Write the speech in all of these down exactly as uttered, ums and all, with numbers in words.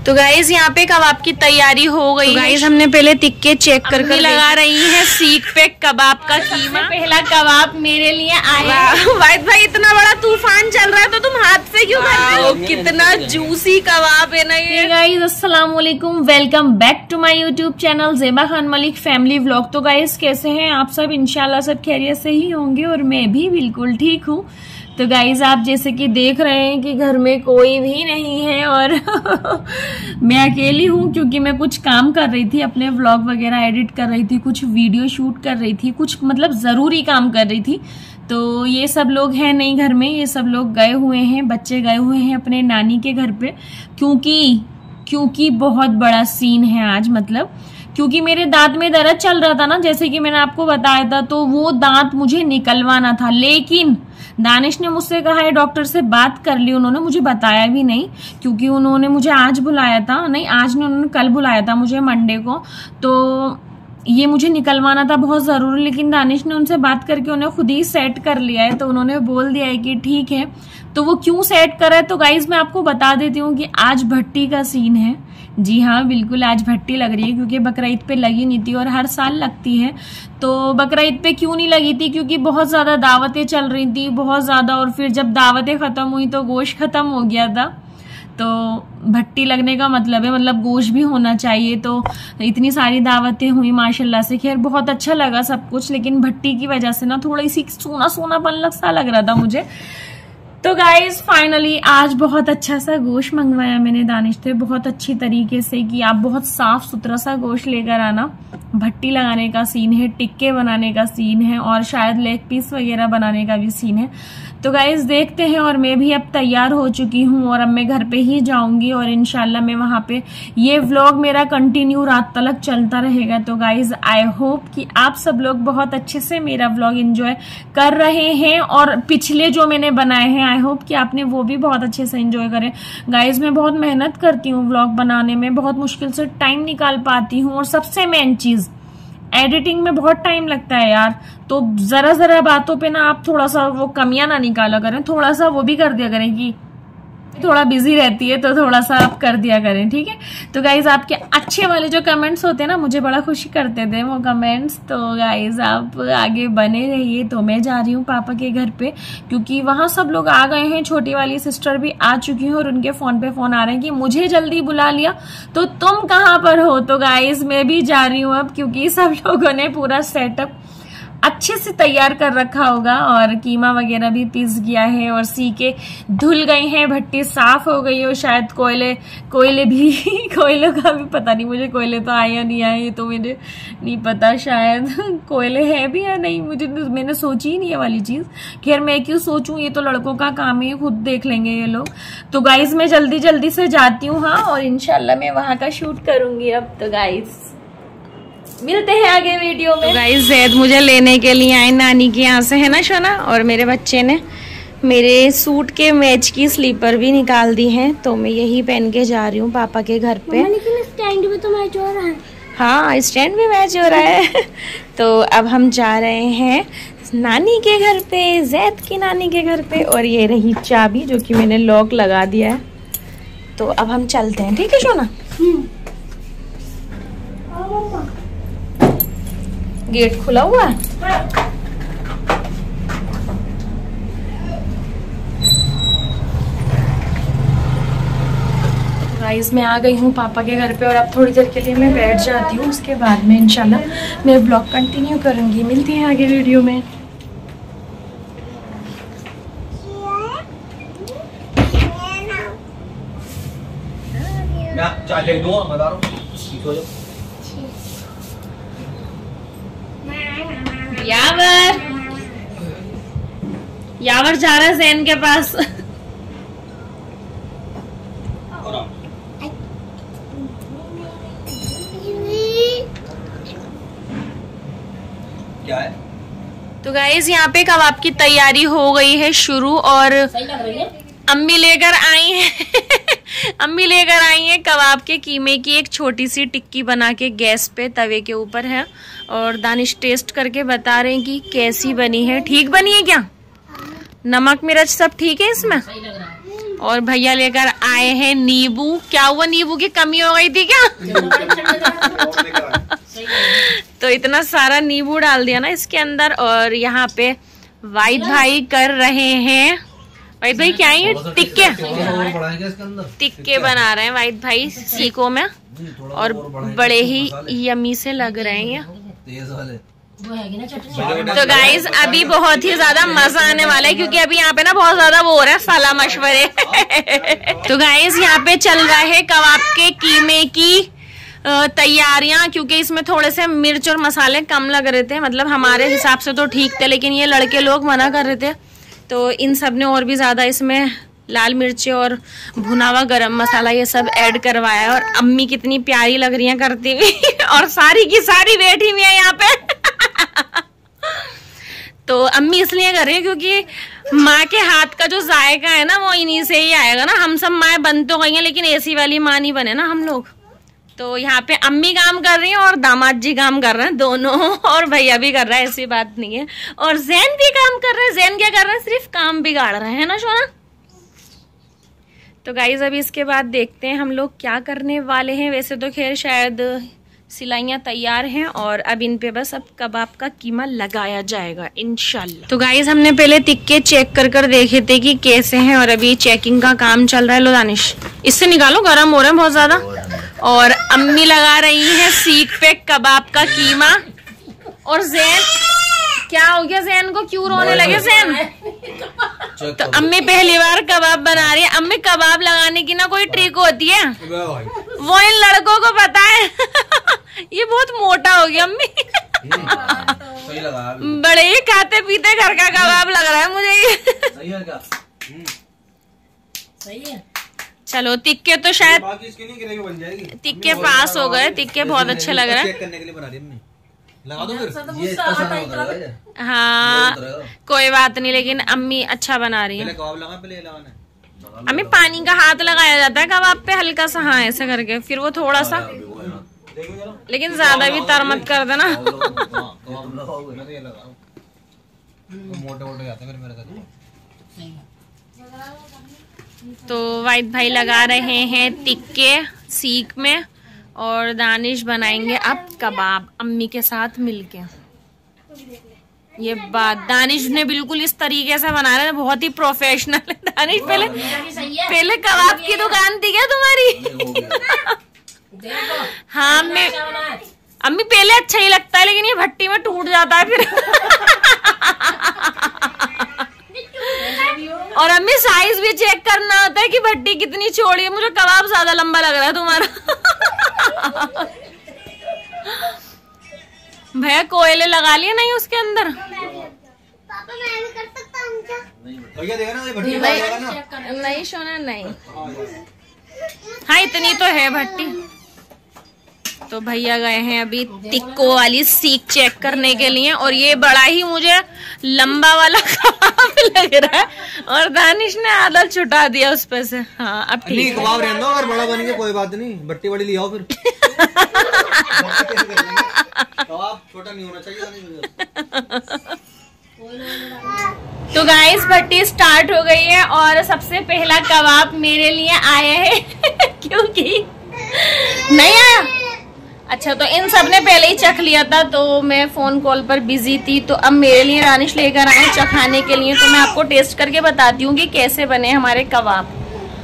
तो गाइज यहाँ पे कबाब की तैयारी हो गई। तो गाइज हमने पहले टिक्के चेक कर कर लगा रही है सीख पे कबाब का कीमा। पहला कबाब मेरे लिए आया। वाहिद भाई इतना बड़ा तूफान चल रहा है तो तुम हाथ से क्यों कर रहे हो? कितना जूसी कबाब है ना ये। गाइज अस्सलाम वालेकुम, welcome back to my YouTube channel Zeba Khan Malik family vlog. तो गाइज कैसे हैं आप सब? इंशाल्लाह सब खैरियत से ही होंगे और मैं भी बिल्कुल ठीक हूँ। तो गाइज आप जैसे कि देख रहे हैं कि घर में कोई भी नहीं है और मैं अकेली हूँ क्योंकि मैं कुछ काम कर रही थी, अपने व्लॉग वगैरह एडिट कर रही थी, कुछ वीडियो शूट कर रही थी, कुछ मतलब ज़रूरी काम कर रही थी। तो ये सब लोग हैं नहीं घर में, ये सब लोग गए हुए हैं, बच्चे गए हुए हैं अपने नानी के घर पे क्योंकि क्योंकि बहुत बड़ा सीन है आज। मतलब क्योंकि मेरे दांत में दर्द चल रहा था ना, जैसे कि मैंने आपको बताया था, तो वो दांत मुझे निकलवाना था। लेकिन दानिश ने मुझसे कहा है, डॉक्टर से बात कर ली, उन्होंने मुझे बताया भी नहीं क्योंकि उन्होंने मुझे आज बुलाया था, नहीं आज नहीं उन्होंने कल बुलाया था मुझे मंडे को। तो ये मुझे निकलवाना था बहुत जरूरी, लेकिन दानिश ने उनसे बात करके उन्हें खुद ही सेट कर लिया है। तो उन्होंने बोल दिया है कि ठीक है। तो वो क्यों सेट करा है तो गाइज मैं आपको बता देती हूँ कि आज भट्टी का सीन है। जी हाँ बिल्कुल, आज भट्टी लग रही है क्योंकि बकरीद पे लगी नहीं थी और हर साल लगती है। तो बकरीद पे क्यों नहीं लगी थी? क्योंकि बहुत ज्यादा दावतें चल रही थी, बहुत ज्यादा, और फिर जब दावतें खत्म हुई तो गोश्त खत्म हो गया था। तो भट्टी लगने का मतलब है मतलब गोश्त भी होना चाहिए। तो इतनी सारी दावतें हुई माशाल्लाह से, खैर बहुत अच्छा लगा सब कुछ, लेकिन भट्टी की वजह से ना थोड़ी सी सोना सोनापन लग सा लग रहा था मुझे। तो गाइज फाइनली आज बहुत अच्छा सा गोश्त मंगवाया मैंने दानिश से, बहुत अच्छी तरीके से कि आप बहुत साफ सुथरा सा गोश्त लेकर आना। भट्टी लगाने का सीन है, टिक्के बनाने का सीन है और शायद लेग पीस वगैरह बनाने का भी सीन है। तो गाइज देखते हैं। और मैं भी अब तैयार हो चुकी हूँ और अब मैं घर पे ही जाऊंगी और इंशाल्लाह मैं वहां पे, ये व्लॉग मेरा कंटिन्यू रात तक चलता रहेगा। तो गाइज आई होप कि आप सब लोग बहुत अच्छे से मेरा व्लॉग एंजॉय कर रहे हैं और पिछले जो मैंने बनाए हैं आई होप कि आपने वो भी बहुत अच्छे से एंजॉय करें। गाइज मैं बहुत मेहनत करती हूँ व्लॉग बनाने में, बहुत मुश्किल से टाइम निकाल पाती हूँ और सबसे मेन चीज एडिटिंग में बहुत टाइम लगता है यार। तो जरा जरा बातों पे ना आप थोड़ा सा वो कमियां ना निकाला करें, थोड़ा सा वो भी कर दिया करें कि थोड़ा बिजी रहती है तो थोड़ा सा आप कर दिया करें, ठीक है। तो गाइज आपके अच्छे वाले जो कमेंट्स होते हैं ना, मुझे बड़ा खुशी करते थे वो कमेंट्स। तो गाइज आप आगे बने रहिए। तो मैं जा रही हूँ पापा के घर पे क्योंकि वहां सब लोग आ गए हैं, छोटी वाली सिस्टर भी आ चुकी है और उनके फोन पे फोन आ रहे हैं कि मुझे जल्दी बुला लिया तो तुम कहाँ पर हो। तो गाइज मैं भी जा रही हूँ अब क्योंकि सब लोगों ने पूरा सेटअप अच्छे से तैयार कर रखा होगा और कीमा वगैरह भी पीस गया है और सीके धुल गई हैं, भट्टी साफ हो गई हो, शायद कोयले कोयले भी कोयले का भी पता नहीं मुझे, कोयले तो आए या नहीं आए ये तो मुझे नहीं पता, शायद कोयले है भी या नहीं, मुझे मैंने सोची ही नहीं ये वाली चीज। खैर मैं क्यों सोचूं, ये तो लड़कों का काम है, खुद देख लेंगे ये लोग। तो गाइज मैं जल्दी जल्दी से जाती हूँ हाँ, और इंशाल्लाह मैं वहां का शूट करूंगी अब। तो गाइज मिलते हैं आगे वीडियो में। तो गाइस जैद मुझे लेने के लिए आए नानी के यहाँ से, है ना शोना, और मेरे बच्चे ने मेरे सूट के मैच की स्लीपर भी निकाल दी है। तो मैं यही पहन के जा रही हूँ पापा के घर पे। लेकिन स्टैंड भी तो मैच हो रहा है। हाँ स्टैंड भी मैच हो रहा है। तो अब हम जा रहे हैं नानी के घर पे, जैद की नानी के घर पे, और ये रही चाबी जो कि मैंने लॉक लगा दिया है। तो अब हम चलते हैं, ठीक है शोना। गेट खुला हुआ है। गाइस मैं आ गई हूँ पापा के घर पे और अब थोड़ी देर के लिए मैं बैठ जाती हूँ, उसके बाद में इंशाल्लाह मैं ब्लॉग कंटिन्यू करूंगी। मिलती हैं आगे वीडियो में। चाय दूंगा, बता रहा हूँ। यावर यावर जा रहा है जैन के पास। क्या है? तो गाइज यहाँ पे कबाब की तैयारी हो गई है शुरू और अम्मी लेकर आई है अम्मी लेकर आई है कबाब के कीमे की एक छोटी सी टिक्की बना के गैस पे तवे के ऊपर है और दानिश टेस्ट करके बता रहे हैं कि कैसी बनी है। ठीक बनी है क्या? नमक मिर्च सब ठीक है इसमें? और भैया लेकर आए हैं नींबू। क्या हुआ, नींबू की कमी हो गई थी क्या? तो इतना सारा नींबू डाल दिया ना इसके अंदर। और यहाँ पे वाइट भाई कर रहे हैं, वाइट भाई क्या है, टिक्के टिक्के बना रहे हैं वाइट भाई सीखों में, और बड़े ही यमी से लग रहे हैं। तो गाइज अभी बहुत ही ज्यादा मजा आने वाला है, क्योंकि अभी यहाँ पे ना बहुत ज्यादा वो हो रहा है साला मशवरे। तो गाइज यहाँ पे चल रहा है कबाब के कीमे की तैयारियां, क्योंकि इसमें थोड़े से मिर्च और मसाले कम लग रहे थे। मतलब हमारे हिसाब से तो ठीक थे, लेकिन ये लड़के लोग मना कर रहे थे, तो इन सब ने और भी ज्यादा इसमें लाल मिर्ची और भुना हुआ गरम मसाला ये सब ऐड करवाया है। और अम्मी कितनी प्यारी लग रही हैं करती हुई, और सारी की सारी बैठी हुई है यहाँ पे। तो अम्मी इसलिए कर रही है क्योंकि माँ के हाथ का जो जायका है ना वो इन्हीं से ही आएगा ना। हम सब माँ बन तो गई हैं, लेकिन ऐसी वाली माँ नहीं बने ना हम लोग। तो यहाँ पे अम्मी काम कर रही हैं और दामाद जी काम कर रहे हैं दोनों, और भैया भी कर रहा है, ऐसी बात नहीं है। और जैन भी काम कर रहे हैं। जैन क्या कर रहे हैं, सिर्फ काम बिगाड़ रहे हैं ना सोना। तो गाइज अभी इसके बाद देखते हैं हम लोग क्या करने वाले हैं। वैसे तो खैर शायद सिलाइयाँ तैयार हैं, और अब इन पे बस अब कबाब का कीमा लगाया जाएगा इंशाल्लाह। तो गाइज हमने पहले टिक्के चेक कर कर देखे थे कि कैसे हैं, और अभी चेकिंग का काम चल रहा है। लो दानिश इससे निकालो, गर्म हो रहे हैं बहुत ज्यादा। और अम्मी लगा रही है सीख पे कबाब का कीमा। और जैन क्या हो गया, जैन को क्यों रोने लगे जैन? तो अम्मी पहली बार कबाब बना रही है। अम्मी कबाब लगाने की ना कोई ट्रिक होती है, वो इन लड़कों को पता है। ये बहुत मोटा हो गया अम्मी। बड़े ही खाते पीते घर का कबाब लग रहा है मुझे ये। सही है क्या? सही है। चलो टिक्के तो शायद बन जाएगी। टिक्के पास हो गए, टिक्के बहुत अच्छे लग रहे हैं। लगा दो फिर। ये हाँ कोई बात नहीं, लेकिन अम्मी अच्छा बना रही है। कबाब लगा पहले लगाना। अम्मी पानी का हाथ लगाया जाता है कबाब पे हल्का सा, हाँ ऐसे करके, फिर वो थोड़ा सा, लेकिन ज्यादा भी तर मत कर देना। मोटे मोटे जाते हैं मेरे। तो वाइट भाई लगा रहे हैं टिक्के सीख में, और दानिश बनाएंगे अब कबाब अम्मी के साथ मिलके। ये बात दानिश ने बिल्कुल इस तरीके से बना रहे हैं, बहुत ही प्रोफेशनल है दानिश। पहले पहले कबाब की दुकान थी क्या तुम्हारी? हाँ मैं अम्मी पहले अच्छा ही लगता है, लेकिन ये भट्टी में टूट जाता है फिर। और अम्मी साइज भी चेक करना होता है कि भट्टी कितनी चौड़ी है। मुझे कबाब ज्यादा लंबा लग रहा है तुम्हारा। भैया कोयले लगा लिए नहीं उसके अंदर? पापा मैं भी कर सकता हूं क्या? भैया देखा ना ये भट्टी लगाएगा ना। नहीं सोना नहीं, हाँ इतनी तो है भट्टी। तो भैया गए हैं अभी टिक्को वाली सीख चेक करने के लिए, और ये बड़ा ही मुझे लंबा वाला कबाब लग रहा है, और दानिश ने आधा छुटा दिया उस पे से। हाँ अब ठीक है। कबाब रहने दो, अगर बड़ा बनेंगे कोई बात नहीं, भट्टी बड़ी ले आओ फिर। कबाब छोटा नहीं होना चाहिए। तो गाइस भट्टी स्टार्ट हो गई है, और सबसे पहला कबाब मेरे लिए आया है। क्योंकि नहीं आया, अच्छा तो इन सब ने पहले ही चख लिया था, तो मैं फोन कॉल पर बिजी थी। तो अब मेरे लिए दानिश लेकर आए चखाने के लिए, तो मैं आपको टेस्ट करके बताती हूँ कि कैसे बने हमारे कबाब।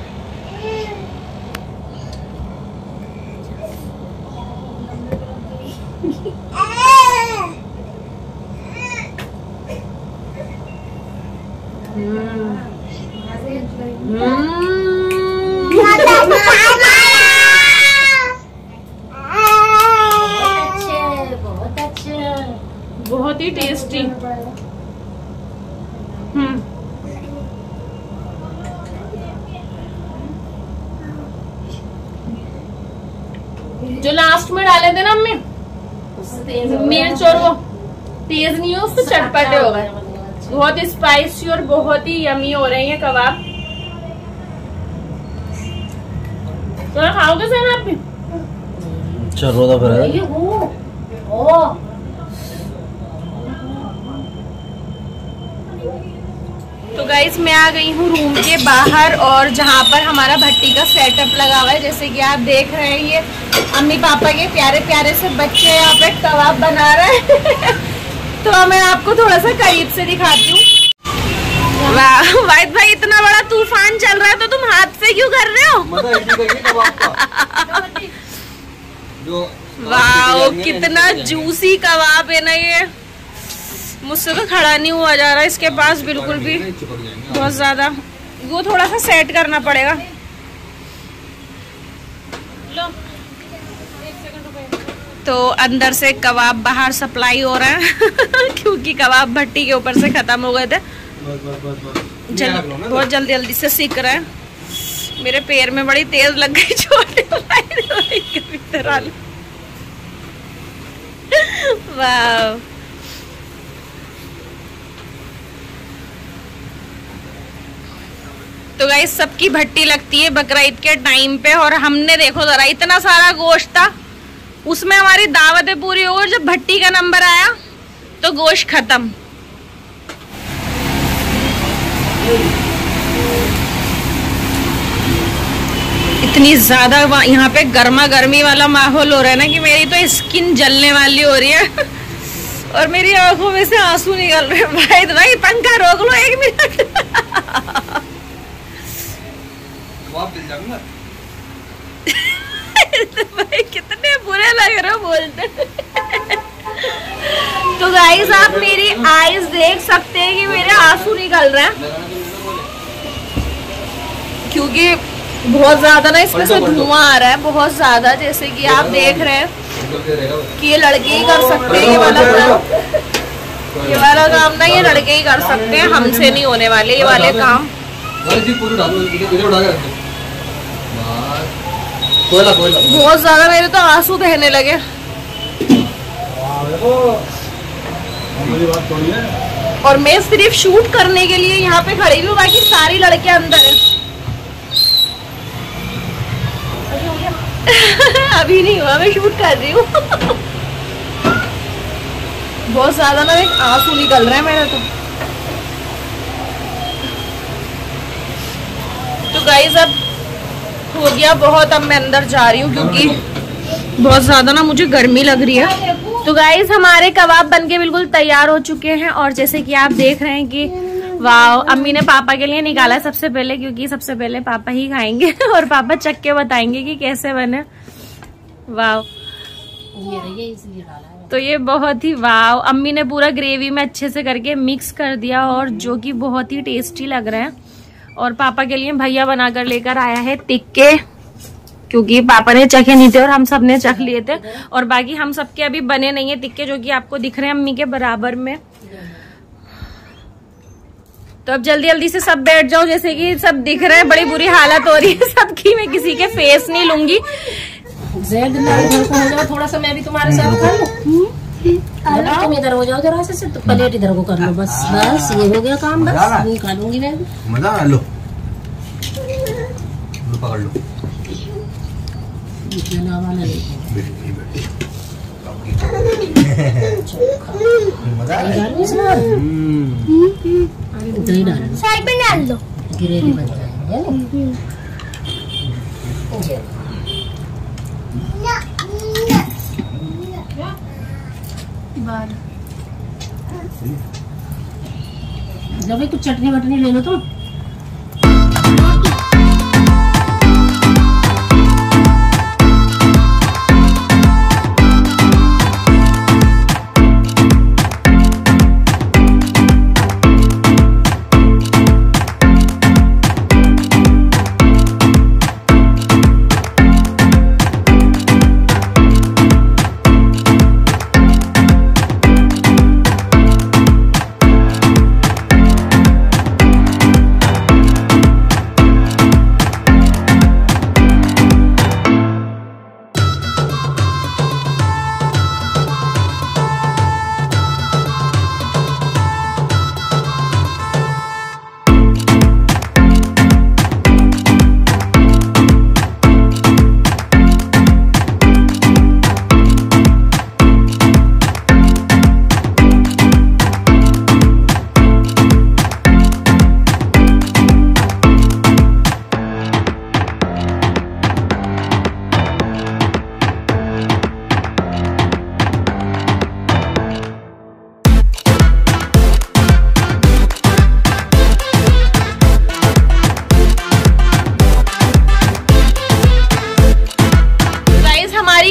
बहुत ही टेस्टी। हम्म जो लास्ट में डाले थे ना हमने मिर्च, और वो तेज नहीं हो, उससे चटपटे हो गए। बहुत ही स्पाइसी और बहुत ही यमी हो रहे हैं कबाब। तो खाओगे सर आप भी? चलो तो फिर तो गाइस मैं आ गई हूँ रूम के बाहर और जहाँ पर हमारा भट्टी का सेटअप लगा हुआ है। जैसे कि आप देख रहे हैं ये अम्मी पापा के प्यारे प्यारे से बच्चे यहाँ पे कबाब बना रहे हैं। तो मैं आपको थोड़ा सा करीब से दिखाती हूँ। वाह वाहिद भाई, इतना बड़ा तूफान चल रहा है तो तुम हाथ से क्यों कर रहे हो? वाह कितना जूसी कबाब है ना ये। मुझसे तो खड़ा नहीं हुआ जा रहा इसके पास बिल्कुल भी, बहुत ज्यादा। वो थोड़ा सा सेट करना पड़ेगा। लो तो अंदर से कबाब बाहर सप्लाई हो रहा है क्योंकि कबाब भट्टी के ऊपर से खत्म हो गए थे। जल, बहुत जल्दी जल्दी से सीख रहा है। मेरे पैर में बड़ी तेज लग गई छोटे। वाह तो गाइस सबकी भट्टी लगती है बकरा ईद के टाइम पे, और हमने देखो जरा इतना सारा गोश्त था, उसमें हमारी दावतें पूरी हो गई। जब भट्टी का नंबर आया तो गोश्त खत्म। इतनी ज्यादा यहाँ पे गर्मा गर्मी वाला माहौल हो रहा है ना कि मेरी तो स्किन जलने वाली हो रही है और मेरी आंखों में से आंसू निकल रहे हैं। भाई भाई पंखा रोक लो एक मिनट। भाई कितने बुरे लग रहे हो बोलते। तो गाइस आप मेरी आईज देख सकते हैं कि मेरे आंसू निकल रहे हैं क्योंकि बहुत ज्यादा ना इसमें से धुआं आ रहा है, बहुत ज्यादा। जैसे कि आप देख रहे हैं कि ये लड़के ही कर सकते हैं ये वाला काम। ये वाला काम ना ये लड़के ही कर सकते हैं, हमसे नहीं होने वाले ये वाले काम। बहुत ज्यादा मेरे तो आंसू बहने लगे। और मैं सिर्फ शूट करने के लिए यहाँ पे खड़ी हूँ, बाकी सारी लड़के अंदर हैं। अभी नहीं हुआ, मैं शूट कर रही हूँ। बहुत ज्यादा ना एक आंसू निकल रहे हैं मेरे तो। तो गाइस अब हो गया बहुत, अब मैं अंदर जा रही हूँ क्योंकि बहुत ज्यादा ना मुझे गर्मी लग रही है। तो गाइस हमारे कबाब बनके बिल्कुल तैयार हो चुके हैं और जैसे कि आप देख रहे हैं कि वाह, अम्मी ने पापा के लिए निकाला है सबसे पहले क्योंकि सबसे पहले पापा ही खाएंगे और पापा चख के बताएंगे कि कैसे बने। वाह, तो ये बहुत ही वाह, अम्मी ने पूरा ग्रेवी में अच्छे से करके मिक्स कर दिया और जो कि बहुत ही टेस्टी लग रहे हैं। और पापा के लिए भैया बनाकर लेकर आया है टिक्के क्योंकि पापा ने चखे नहीं थे और हम सब ने चख लिए थे। और बाकी हम सबके अभी बने नहीं है टिक्के, जो कि आपको दिख रहे हैं अम्मी के बराबर में। तो अब जल्दी जल्दी से सब बैठ जाओ, जैसे कि सब दिख रहे हैं। बड़ी बुरी हालत हो रही है सबकी, मैं किसी के फेस नहीं लूंगी। थोड़ा सा मैं भी तुम्हारे साथ कर लूं। तुम इधर हो जाओ जरा से, तो प्लेट इधर को कर लो। बस बस ये हो गया काम, बस नहीं खा लूंगी मैं। मजा लो, पकड़ लो। साइड में डाल दो, ग्रेवी बन जाएगी। जब कुछ चटनी वटनी ले लो तुम।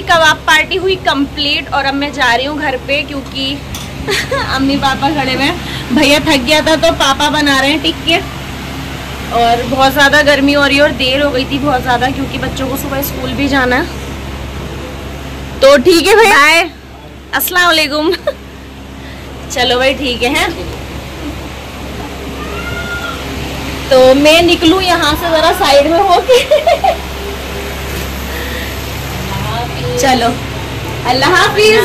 कबाब पार्टी हुई कंप्लीट और अब मैं जा रही हूँ घर पे, क्योंकि अम्मी पापा खड़े हुए हैं। भैया थक गया था तो पापा बना रहे हैं टिक्के, और बहुत ज़्यादा गर्मी हो रही है और देर हो गई थी बहुत ज़्यादा, क्योंकि बच्चों को सुबह स्कूल भी जाना है। तो ठीक है भैया, बाय, अस्सलाम वालेकुम। चलो भाई ठीक है, हैं? तो मैं निकलूं यहाँ से जरा साइड में होके। चलो अल्लाह हाफिज।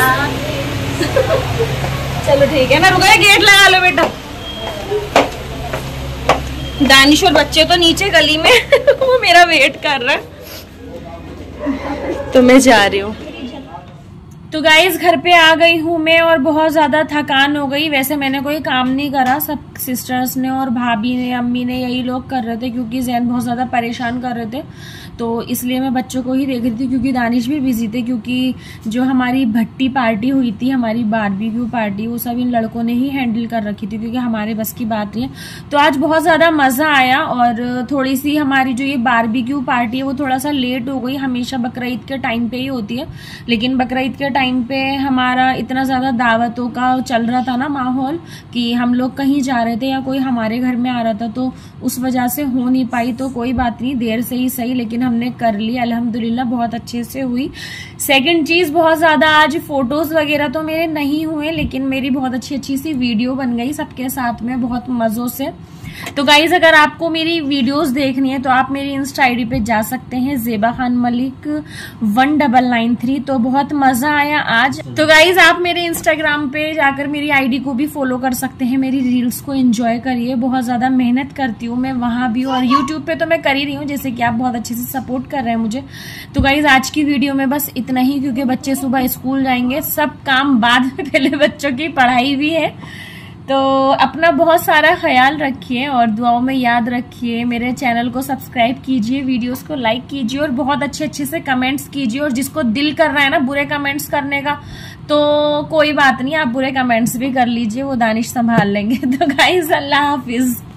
चलो ठीक है, मैं रुका, गेट लगा लो बेटा। दानिश और बच्चे तो नीचे गली में वो मेरा वेट कर रहा है, तो मैं जा रही हूँ। तो गाइज घर पे आ गई हूँ मैं और बहुत ज्यादा थकान हो गई। वैसे मैंने कोई काम नहीं करा, सब सिस्टर्स ने और भाभी ने, अम्मी ने, यही लोग कर रहे थे, क्योंकि जैन बहुत ज्यादा परेशान कर रहे थे, तो इसलिए मैं बच्चों को ही देख रही थी, क्योंकि दानिश भी बिजी थे, क्योंकि जो हमारी भट्टी पार्टी हुई थी, हमारी बारबेक्यू पार्टी, वो सब इन लड़कों ने ही हैंडल कर रखी थी, क्योंकि हमारे बस की बात नहीं है। तो आज बहुत ज्यादा मजा आया, और थोड़ी सी हमारी जो ये बारबेक्यू पार्टी है वो थोड़ा सा लेट हो गई। हमेशा बकरीद के टाइम पे ही होती है, लेकिन बकरीद के टाइम पे हमारा इतना ज्यादा दावतों का चल रहा था ना माहौल, कि हम लोग कहीं जा रहे थे या कोई हमारे घर में आ रहा था, तो उस वजह से हो नहीं पाई। तो कोई बात नहीं, देर से ही सही, लेकिन हमने कर ली अल्हम्दुलिल्लाह, बहुत अच्छे से हुई। सेकंड चीज, बहुत ज्यादा आज फोटोज वगैरह तो मेरे नहीं हुए, लेकिन मेरी बहुत अच्छी अच्छी सी वीडियो बन गई सबके साथ में, बहुत मजों से। तो गाइज अगर आपको मेरी वीडियोस देखनी है तो आप मेरी इंस्टा आईडी पे जा सकते हैं, Zeba Khan Malik one double nine three. तो बहुत मजा आया आज। तो गाइज आप मेरे इंस्टाग्राम पे जाकर मेरी आईडी को भी फॉलो कर सकते हैं, मेरी रील्स को एंजॉय करिए। बहुत ज्यादा मेहनत करती हूँ मैं वहां भी, और यूट्यूब पे तो मैं कर ही रही हूँ, जैसे कि आप बहुत अच्छे से सपोर्ट कर रहे हैं मुझे। तो गाइज आज की वीडियो में बस इतना ही, क्योंकि बच्चे सुबह स्कूल जाएंगे, सब काम बाद में, पहले बच्चों की पढ़ाई भी है। तो अपना बहुत सारा ख्याल रखिए और दुआओं में याद रखिए। मेरे चैनल को सब्सक्राइब कीजिए, वीडियोस को लाइक कीजिए और बहुत अच्छे अच्छे से कमेंट्स कीजिए। और जिसको दिल कर रहा है ना बुरे कमेंट्स करने का, तो कोई बात नहीं, आप बुरे कमेंट्स भी कर लीजिए, वो दानिश संभाल लेंगे। तो गाइस अल्लाह हाफिज।